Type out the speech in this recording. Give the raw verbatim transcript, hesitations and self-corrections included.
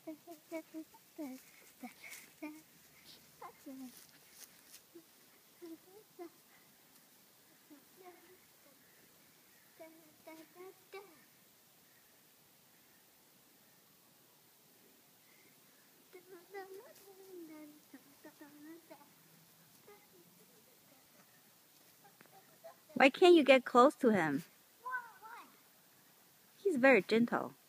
Why can't you get close to him? He's very gentle.